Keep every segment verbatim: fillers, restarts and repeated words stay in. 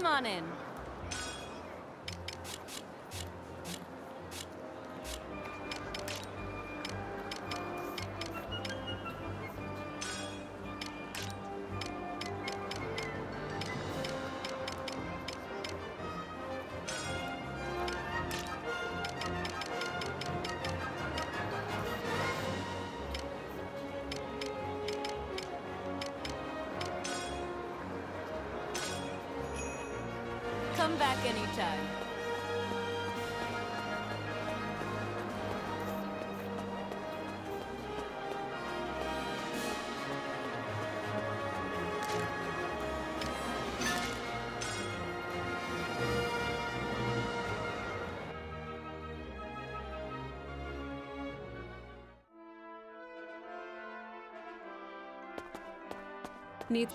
Come on in. Come back anytime. Need.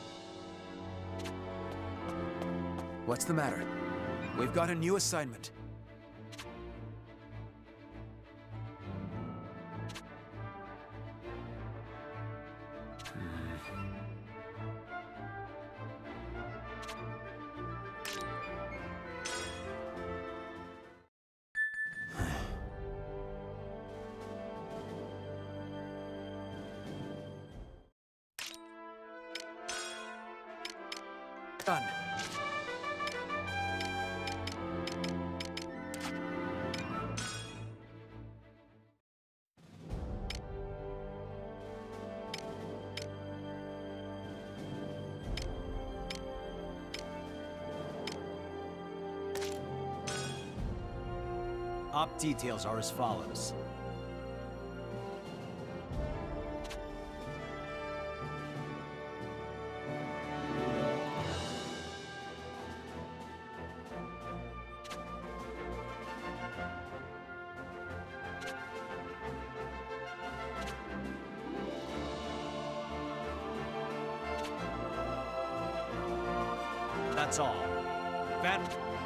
What's the matter? We've got a new assignment. Done. Op details are as follows. That's all. Van...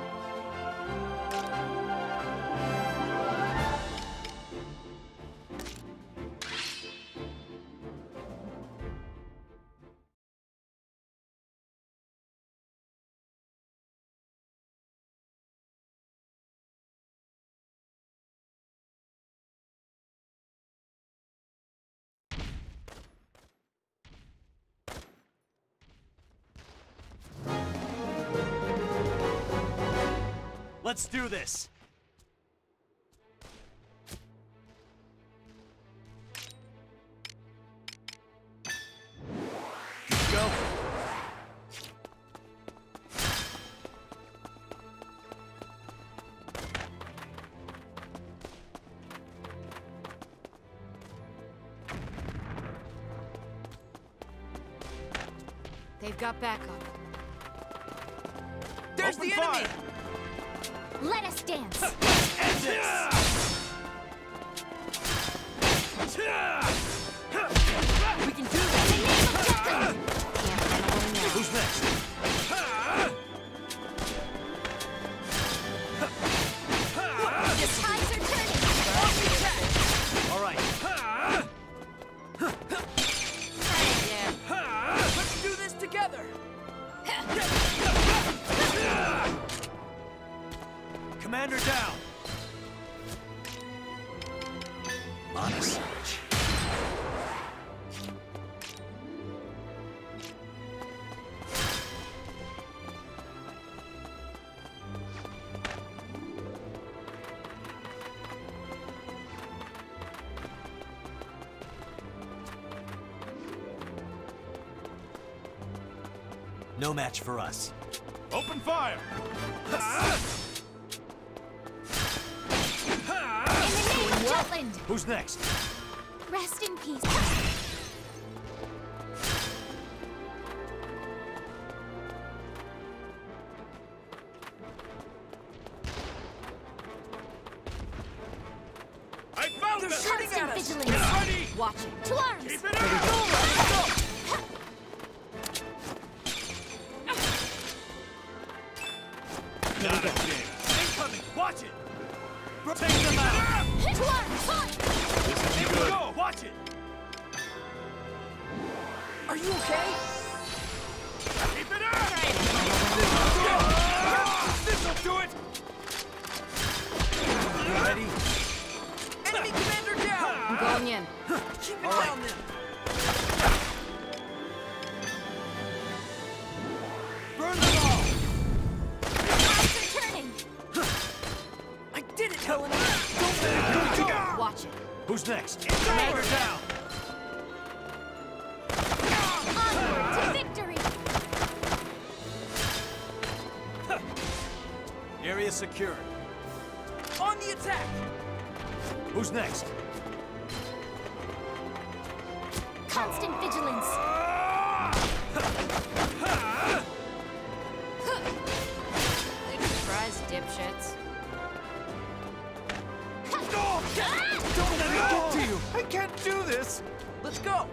Let's do this! Go! They've got backup. There's Open the fire. enemy! Let us dance. End this! We can do this. The name of Jacqueline. Can't handle now. Who's next? The tides are turning. All right. Yeah. Let's do this together! Commander down. Honest. No match for us. Open fire! In the name of Jutland. Who's next? Rest in peace. I found They're them! shooting Constant at us! vigilance. Get ready! Watch it. To arms. Keep it up! Not a chance. Incoming! Watch it! Take them out! To arms. Fight. This is Here we good. go! Watch it! Are you okay? Keep it up! Going in. Keep it All right. down then. Burn them all! Tides are turning. I did it, Helena. Don't let it go! Watch it. Who's next? Commander down. Onward to victory. Area secured. On the attack. Who's next? Constant vigilance. Surprise, dipshits. Don't let it get to you! I can't do this! Let's go.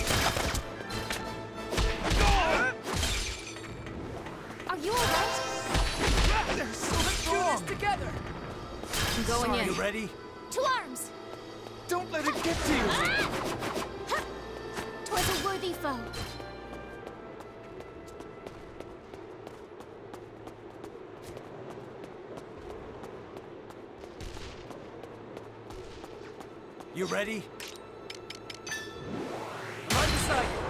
Are you alright? They're so Let's do strong! this together. I'm going Are in. you ready? To arms. Don't let it get to you! Twas a worthy foe. You ready? I'm right beside you.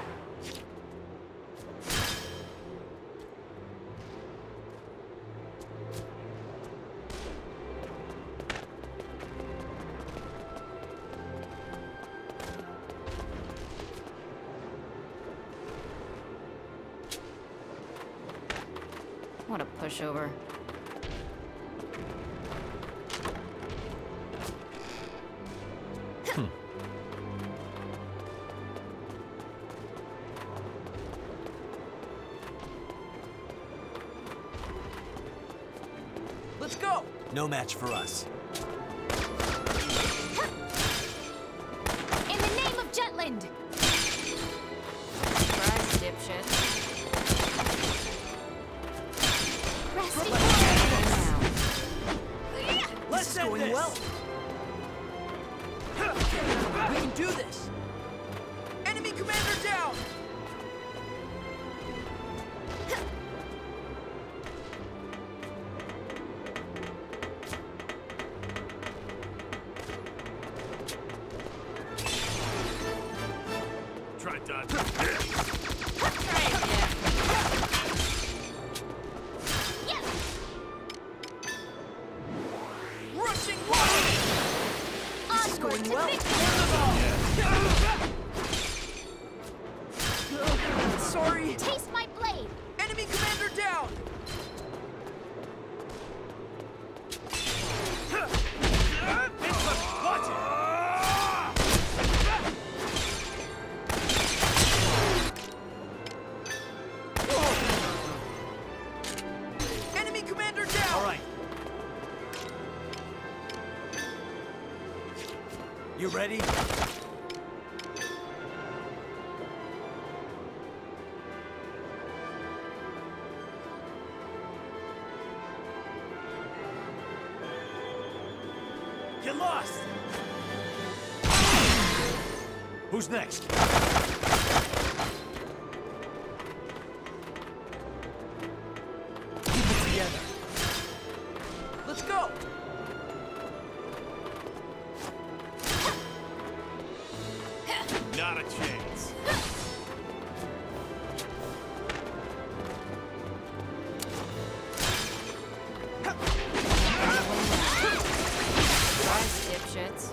What a pushover. Let's go. No match for us. In the name of Jutland! Surprise, dipshit. Resting now. Let's is end going this. well. We can do this. Enemy commander down. Try dodge. Yes! Rushing wide. Onward going to well. victory! Sorry. Taste my blade! Enemy commander down. Watch it! Enemy commander down. All right. You ready? Get lost! Who's next? Keep it together. Let's go. Not a chance. Surprise, dipshits.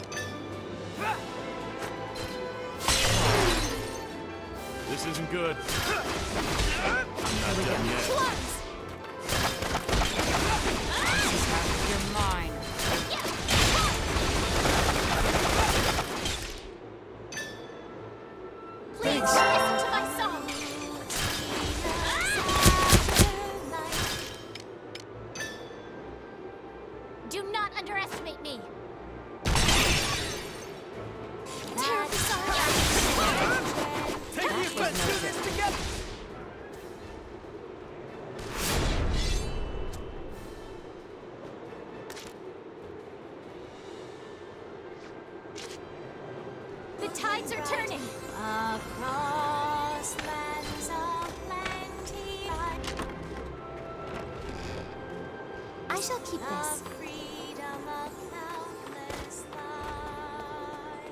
This isn't good. I'm not done To yet. arms! You're mine. Please listen to my song. Do not underestimate me. Terribly sorry. Take the offense. Let's do this together. The tides are turning. Across lands of plenty. I shall keep this. Freedom of countless lives.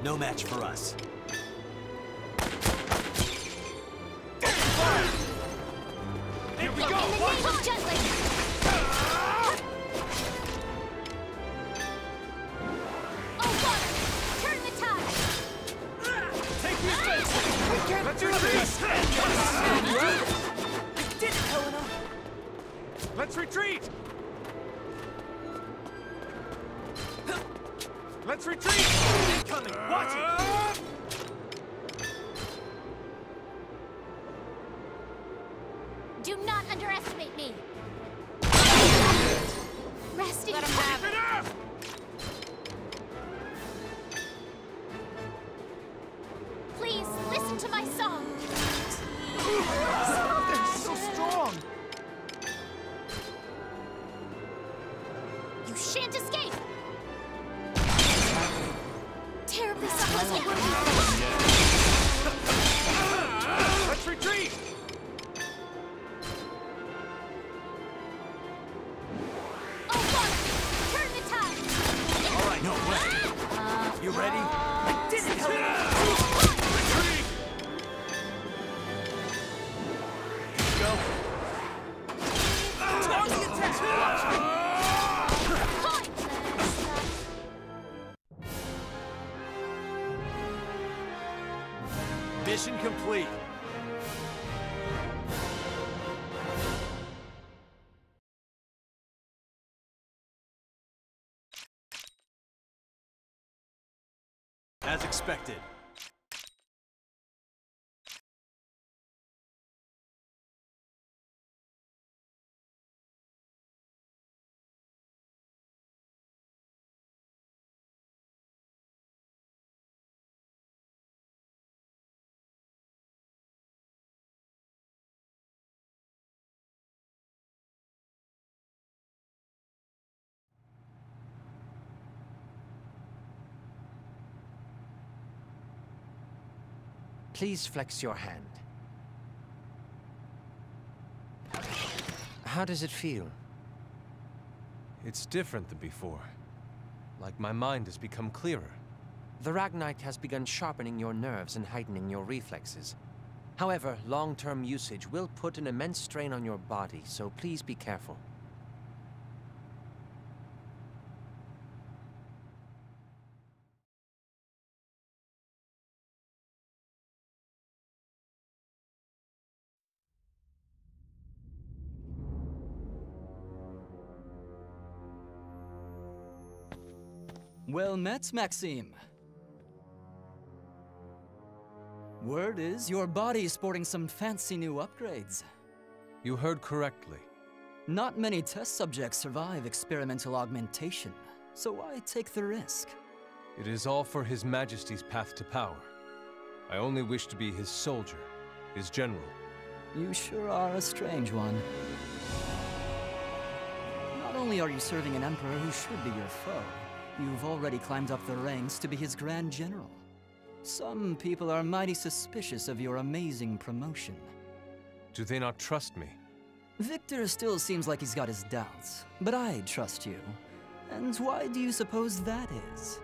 no match for us. Here we go! In the name of justice! Oh, water! Turn the tide! Take these bets! We can't Let's do retreat! this! I did it, Helena! Let's retreat! Let's retreat! Incoming! Watch it! Do not underestimate me! Resting. Let him have it. Please, listen to my song! They're so strong! You shan't escape! Terribly supposed. Let's retreat! Oh, water! Turn the tide! All right, no way. You ready? I did it, Helena! Retreat! Go. On the attack! Mission complete. As expected. Please flex your hand. How does it feel? It's different than before. Like my mind has become clearer. The Ragnite has begun sharpening your nerves and heightening your reflexes. However, long-term usage will put an immense strain on your body, so please be careful. Well met, Maxime. Word is, your body is sporting some fancy new upgrades. You heard correctly. Not many test subjects survive experimental augmentation, so why take the risk? It is all for His Majesty's path to power. I only wish to be his soldier, his general. You sure are a strange one. Not only are you serving an emperor who should be your foe, you've already climbed up the ranks to be his Grand General. Some people are mighty suspicious of your amazing promotion. Do they not trust me? Victor still seems like he's got his doubts, but I trust you. And why do you suppose that is?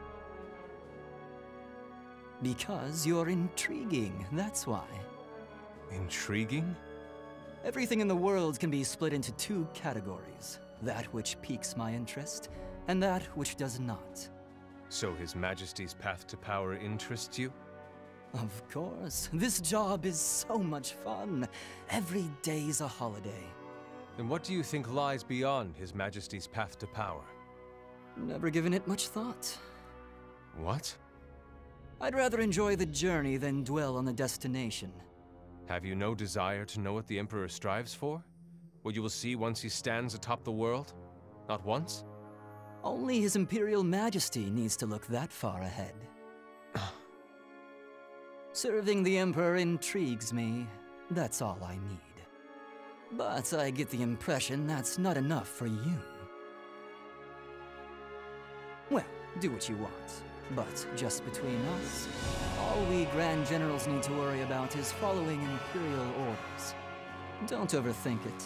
Because you're intriguing, that's why. Intriguing? Everything in the world can be split into two categories. That which piques my interest, and that which does not. So His Majesty's path to power interests you? Of course. This job is so much fun. Every day's a holiday. Then what do you think lies beyond His Majesty's path to power? Never given it much thought. What? I'd rather enjoy the journey than dwell on the destination. Have you no desire to know what the Emperor strives for? What you will see once he stands atop the world? Not once? Only His Imperial Majesty needs to look that far ahead. Serving the Emperor intrigues me. That's all I need. But I get the impression that's not enough for you. Well, do what you want. But just between us, all we Grand Generals need to worry about is following Imperial orders. Don't overthink it.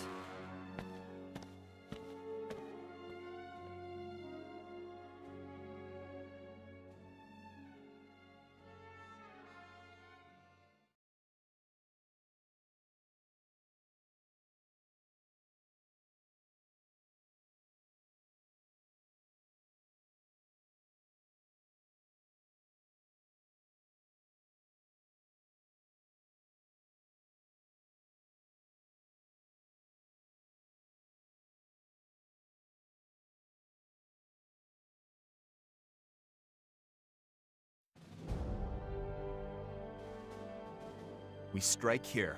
We strike here.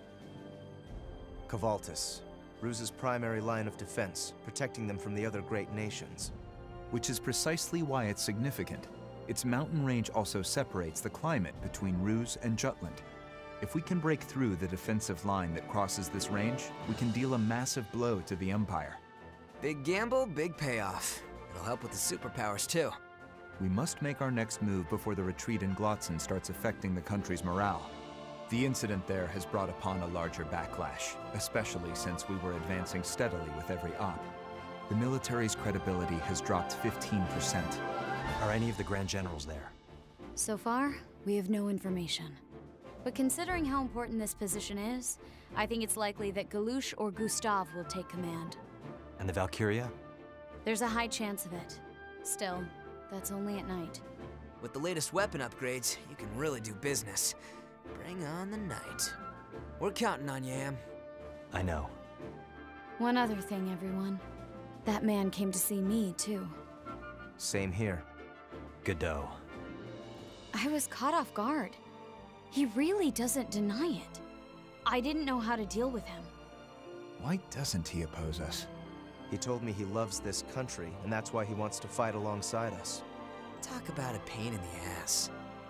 Cavaltus, Ruse's primary line of defense, protecting them from the other great nations. Which is precisely why it's significant. Its mountain range also separates the climate between Ruse and Jutland. If we can break through the defensive line that crosses this range, we can deal a massive blow to the Empire. Big gamble, big payoff. It'll help with the superpowers, too. We must make our next move before the retreat in Glotzen starts affecting the country's morale. The incident there has brought upon a larger backlash, especially since we were advancing steadily with every op. The military's credibility has dropped fifteen percent. Are any of the Grand Generals there? So far, we have no information. But considering how important this position is, I think it's likely that Galush or Gustav will take command. And the Valkyria? There's a high chance of it. Still, that's only at night. With the latest weapon upgrades, you can really do business. Bring on the night. We're counting on you, Am. I know. One other thing, everyone. That man came to see me, too. Same here. Godot. I was caught off guard. He really doesn't deny it. I didn't know how to deal with him. Why doesn't he oppose us? He told me he loves this country, and that's why he wants to fight alongside us. Talk about a pain in the ass.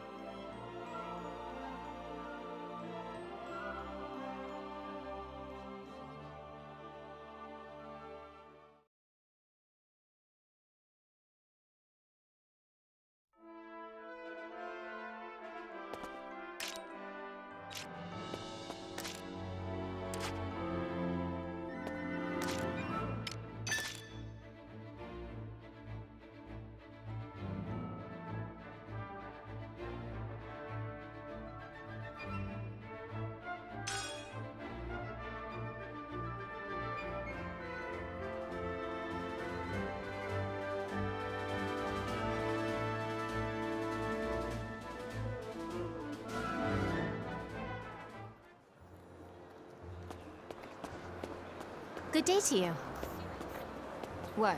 Good day to you. What?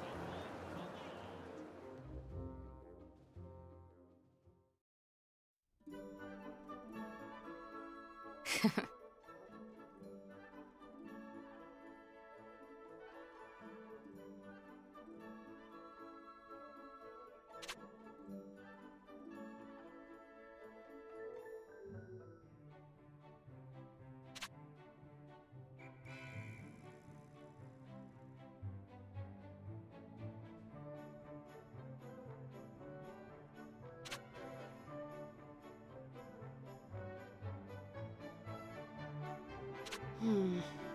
Hmm.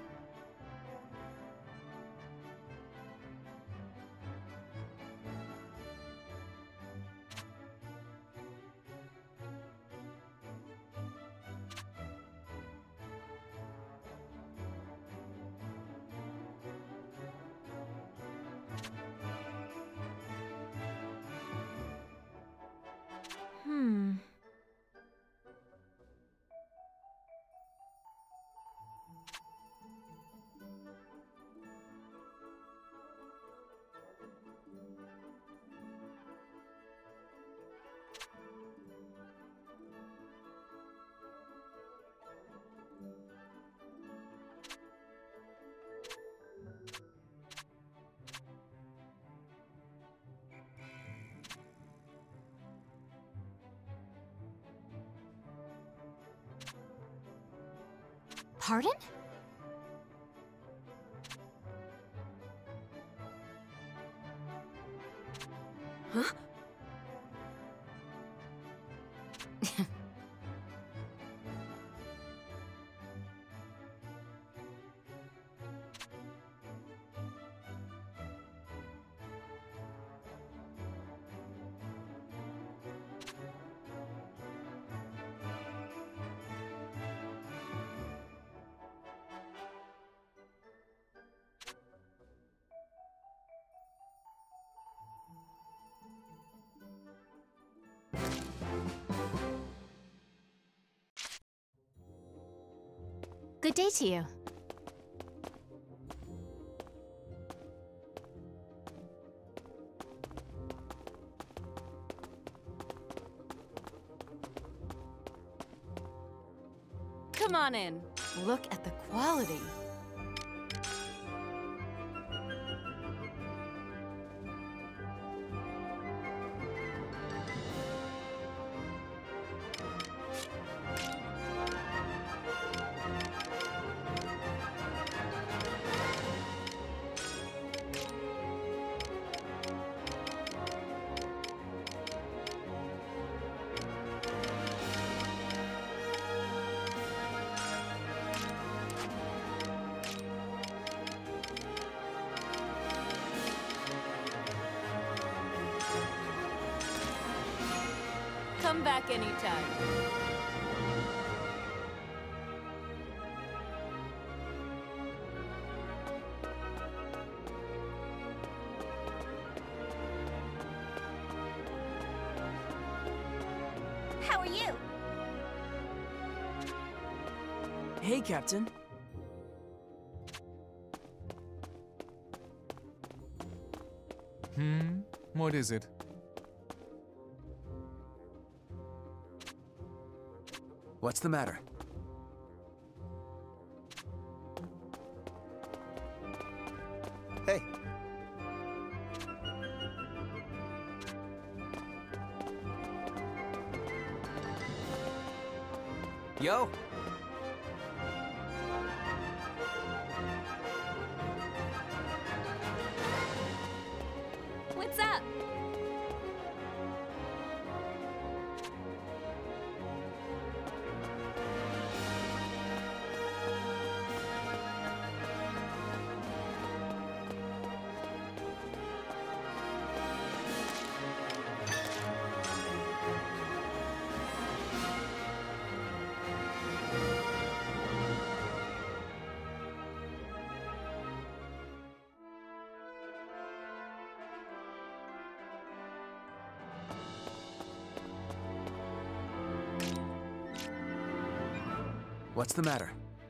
Hmm. Pardon? Huh? Good day to you. Come on in. Look at the quality. Come back anytime. How are you? Hey, Captain. Hmm? What is it? What's the matter? Hey. Yo! What's up? What's the matter?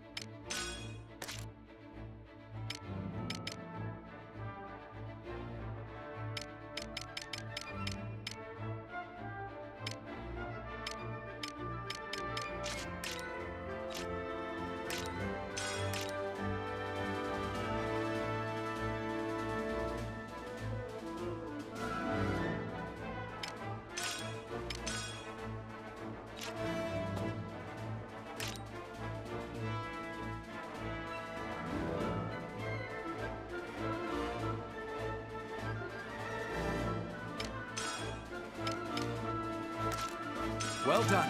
Well done.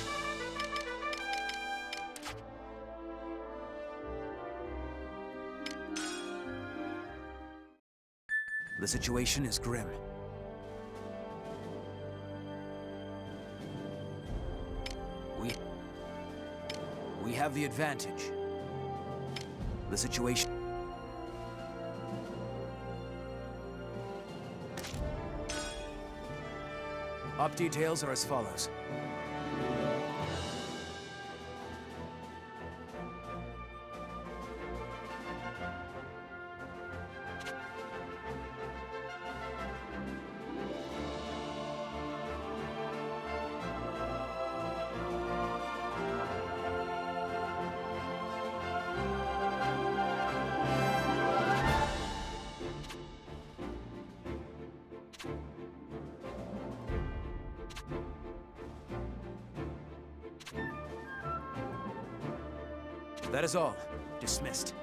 The situation is grim. We... We have the advantage. The situation... Op details are as follows. That is all. Dismissed.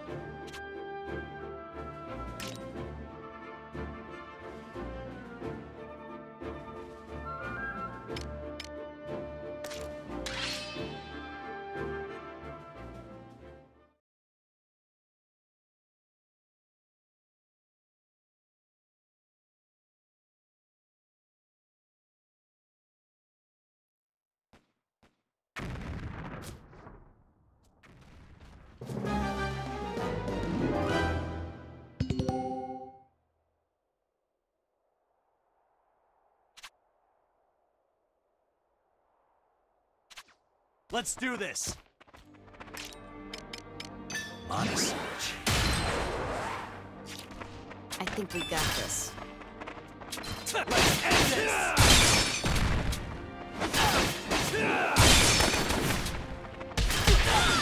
Let's do this! Honest. I think we got this. Let's end this!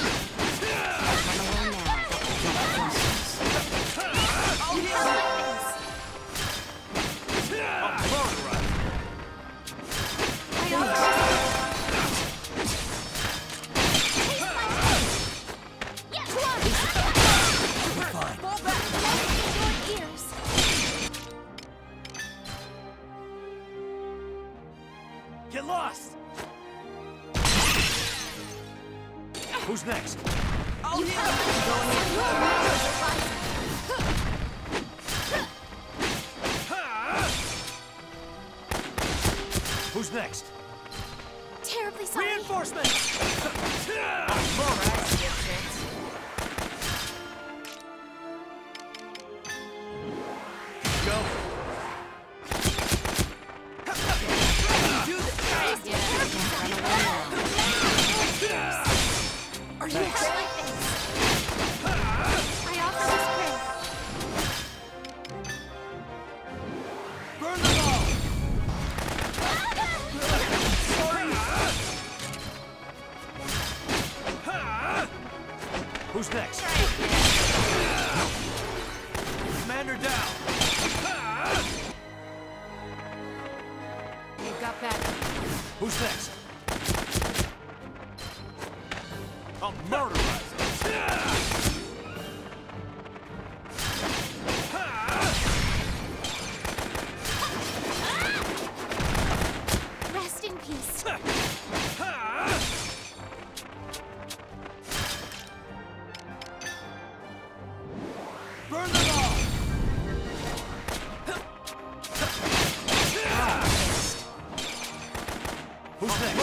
Who's next? I'll heal you. Who's next? Terribly sorry. Reinforcements! Go. Are you hurt like this? I offer this prayer. Burn them all! Who's next? Commander down! You got back. Who's next? I'll murderize it! Rest in peace. Burn them all! Who's next?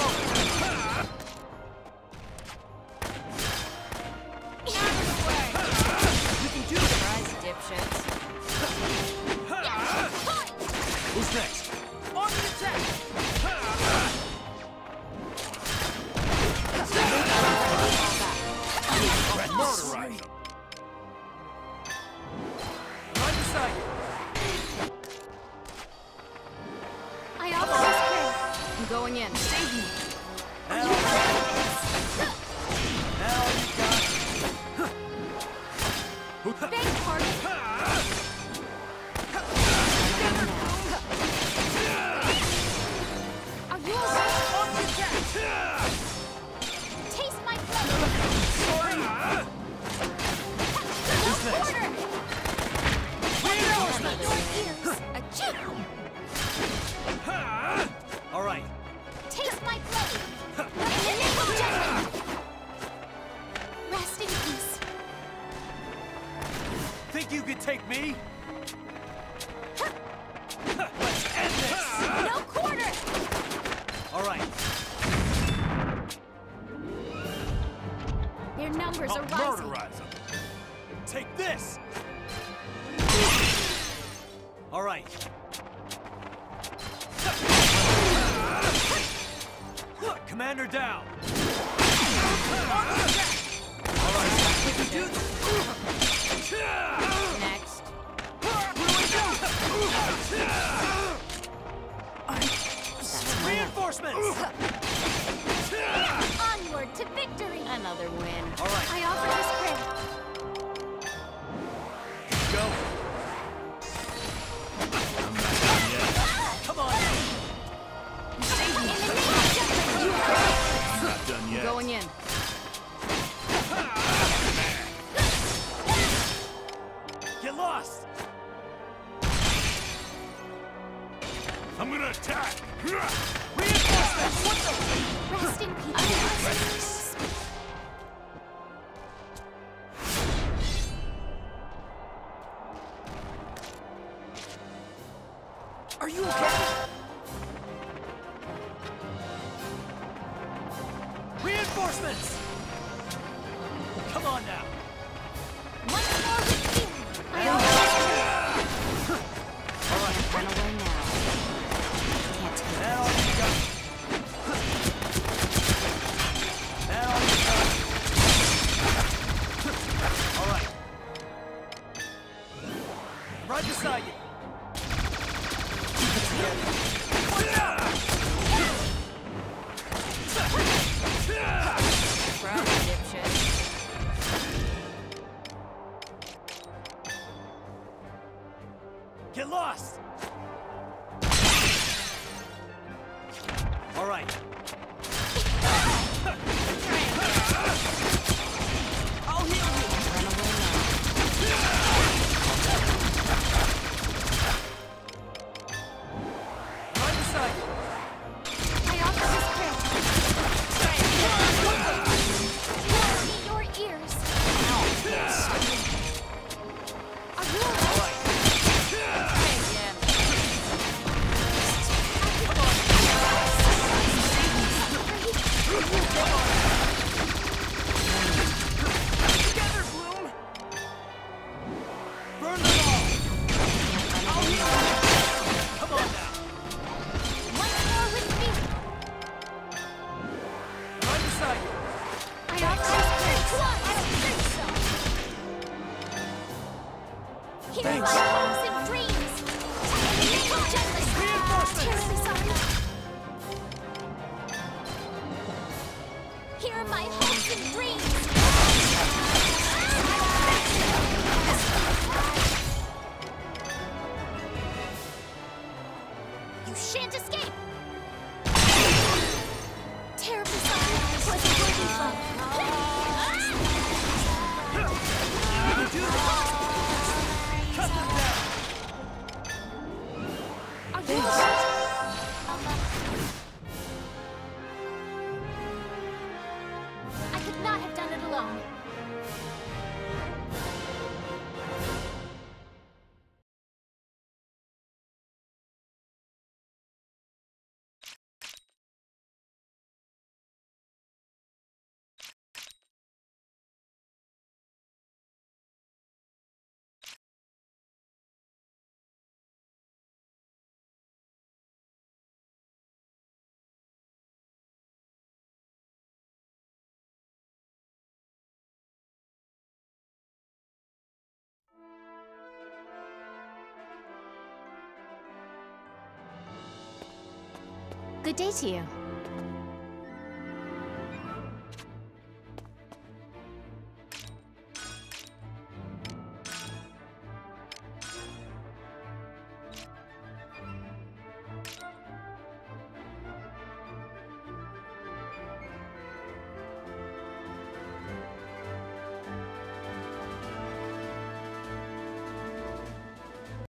Who's next? On the attack! Murderize them! Right beside you! I offer this prayer. I'm going in. Save me. Now, now you got it. Beg pardon. Are you alright? Taste my blade. Who's next? Order. Reinforcements! Your ears. Achoo. All right. Taste my blade. In the name of judgment. Rest in peace. Think you could take me? Let's end this! No quarter. All right. Their numbers I'll are rising. murderize them. Take this! All right. Commander down! All right. We can do this! Next. Reinforcements! Onward to victory. Another win. All right. I offer this prayer. Go. I'm not done yet. Come on! In the name of judgment, you I'm not done yet. Going in. Get lost! I'm gonna attack! Reinforcements! What the? rest in peace. Are you okay? Reinforcements! Come on now! Once more with feeling. I offer this prayer. All right. Run away now. Can't take Now all you got. Now all you got. All right. I'm right beside you. Keep it together. Proud dipshit. Get lost! All right. I'll heal you. Run away Right beside you. I offer this prayer. Hear my hopes and dreams! Come gently! Terribly sorry! Hear my hopes and dreams! You shan't escape! Terribly sorry! Wasn't working for... Cut them down! Are you alright? I could not have done it alone. Good day to you.